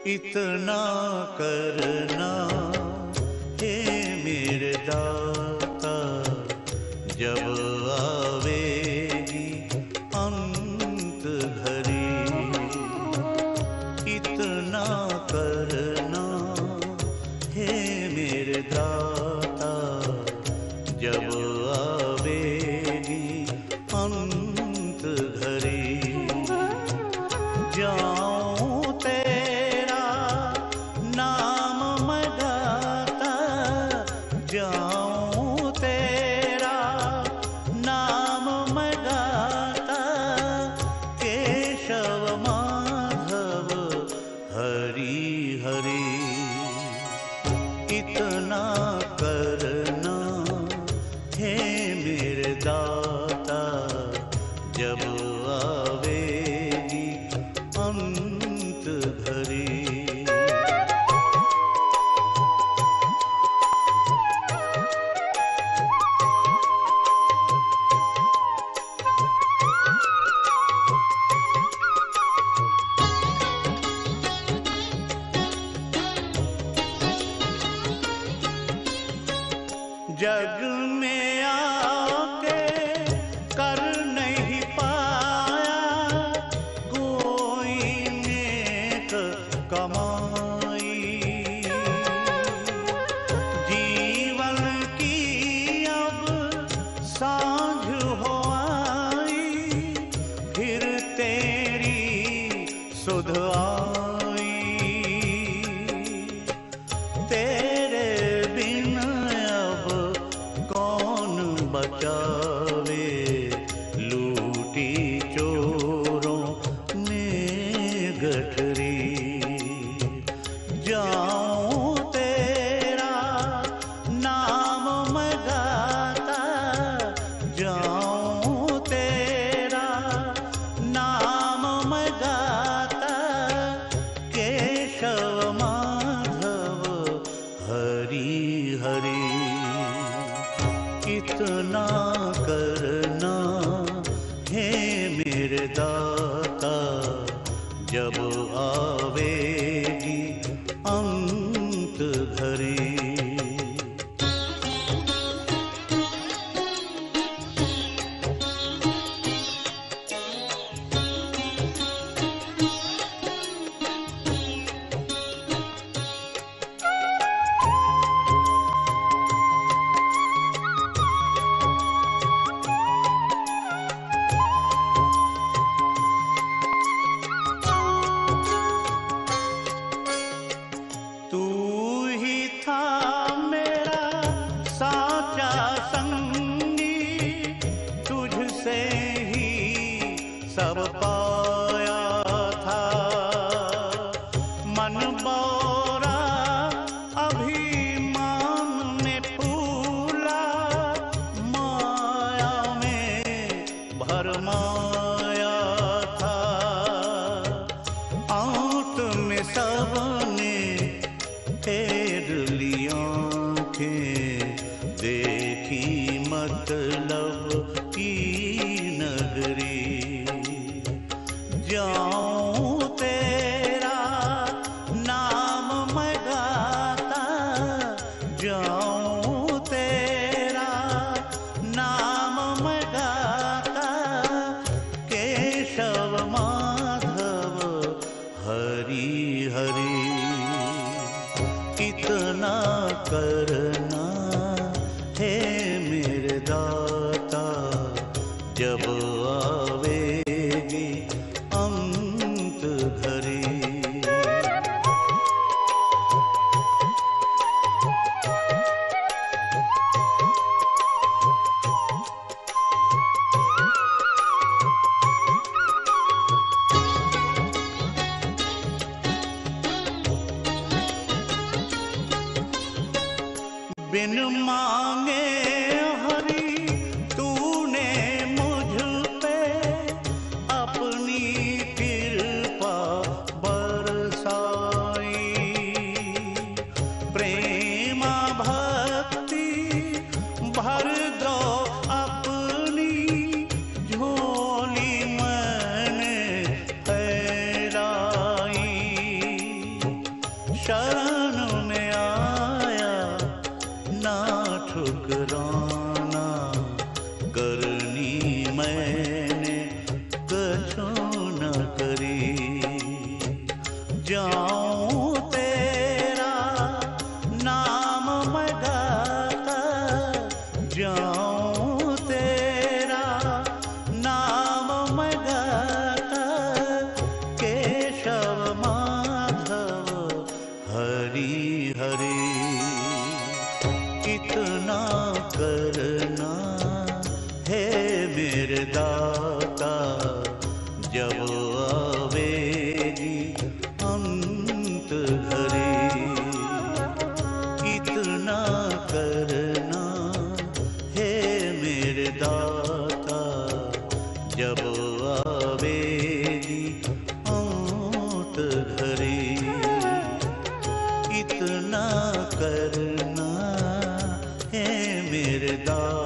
इतना करना हे मेरे दाता, जब आवेगी अंत घड़ी। इतना करना हे मेरे दाता, जब आवेगी अंत घड़ी। जाऊं तेरा नाम मैं गाता, जाऊं तेरा नाम मैं गाता, केशव माधव हरि हरि। इतना करना हे मेरे दाता, जब आवेगी अंत घड़ी। जग में आके कर नहीं पाया कोई नेक कमाई। जीवन की अब सांझ हो आई, फिर तेरी सुध आई। तेरे बिन अब कौन बचावे, लूटी चोरों ने गठरी। जाऊं तेरा नाम मैं गाता, जाऊं तेरा नाम मैं गाता, केशव माधव हरि हरि। इतना करना हे मेरे दाता, जब आवेगी अंत घड़ी। तू ही था मेरा साचा संगी, तुझसे ही सब पाया था। मन बोरा अभिमान में फूला, माया में भरमाया था। आंत में सबने फेर ली आँखें, देखी मतलब की नगरी। जाऊं तेरा नाम मैं गाता, जाऊं तेरा नाम मैं गाता, केशव माधव हरि हरि। इतना करना हे मेरे दाता, जब आवेगी अंत घड़ी। बिन मांगे हरि तूने मुझ पे अपनी कृपा बरसाई। प्रेम भक्ति भर दो अपनी झोली मैंने फैलाई। शरण में आया ना ठुकराना, करनी मैंने कछु न करी। जाऊं तेरा नाम मैं गाता, जाऊं तेरा नाम मैं गाता, केशव माधव हरि हरि। इतना करना है मेरे दाता, जब आवेगी अंत घड़ी। इतना करना है मेरे दाता, जब आवेगी अंत घड़ी। इतना करना है मेरे दाता,